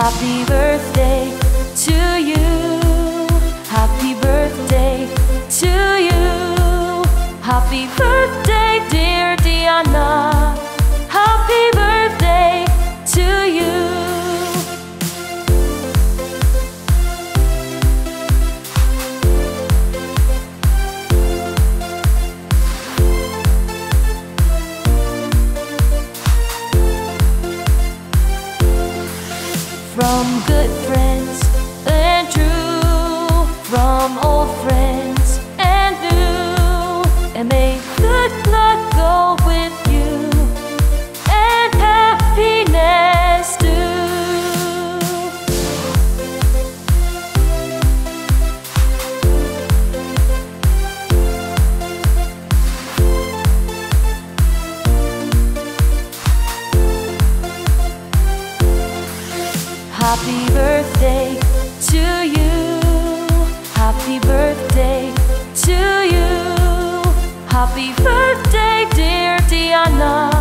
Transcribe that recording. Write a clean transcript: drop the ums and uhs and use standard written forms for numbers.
Happy birthday to you. Happy birthday to you. Happy birthday, dear Tiana. Happy birthday to you. From good friends and true, from old friends and new, and may good luck go with you, and happiness too. Happy birthday to you. Happy birthday to you. Happy birthday, dear Tiana.